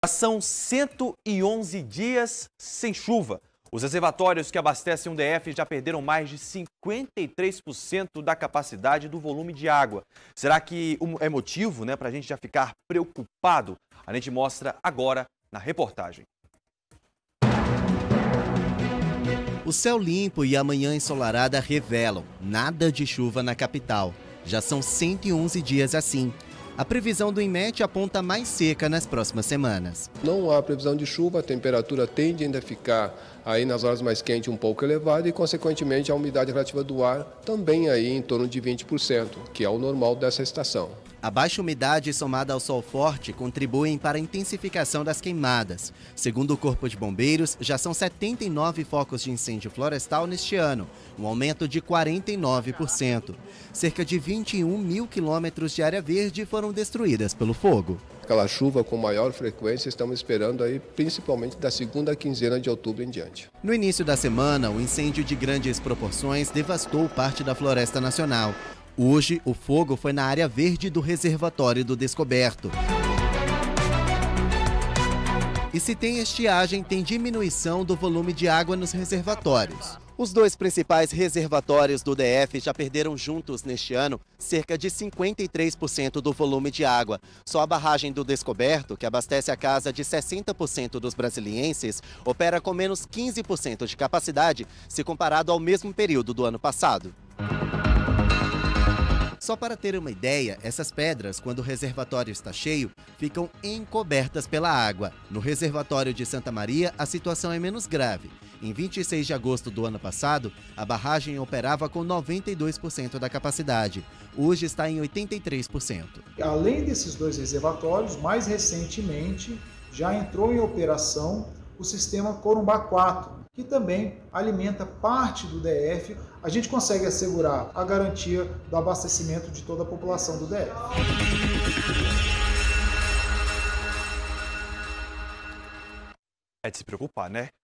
São 111 dias sem chuva. Os reservatórios que abastecem o DF já perderam mais de 53% da capacidade do volume de água. Será que é motivo, para a gente já ficar preocupado? A gente mostra agora na reportagem. O céu limpo e a manhã ensolarada revelam nada de chuva na capital. Já são 111 dias assim. A previsão do INMET aponta mais seca nas próximas semanas. Não há previsão de chuva, a temperatura tende ainda a ficar aí nas horas mais quentes um pouco elevada e, consequentemente, a umidade relativa do ar também aí em torno de 20%, que é o normal dessa estação. A baixa umidade somada ao sol forte contribuem para a intensificação das queimadas. Segundo o Corpo de Bombeiros, já são 79 focos de incêndio florestal neste ano, um aumento de 49%. Cerca de 21 mil quilômetros de área verde foram destruídas pelo fogo. Aquela chuva com maior frequência estamos esperando aí principalmente da segunda quinzena de outubro em diante. No início da semana, o incêndio de grandes proporções devastou parte da Floresta Nacional. Hoje, o fogo foi na área verde do reservatório do Descoberto. E se tem estiagem, tem diminuição do volume de água nos reservatórios. Os dois principais reservatórios do DF já perderam juntos neste ano cerca de 53% do volume de água. Só a barragem do Descoberto, que abastece a casa de 60% dos brasilienses, opera com menos 15% de capacidade se comparado ao mesmo período do ano passado. Só para ter uma ideia, essas pedras, quando o reservatório está cheio, ficam encobertas pela água. No reservatório de Santa Maria, a situação é menos grave. Em 26 de agosto do ano passado, a barragem operava com 92% da capacidade. Hoje está em 83%. Além desses dois reservatórios, mais recentemente já entrou em operação o sistema Corumbá 4, que também alimenta parte do DF. A gente consegue assegurar a garantia do abastecimento de toda a população do DF. É de se preocupar, né?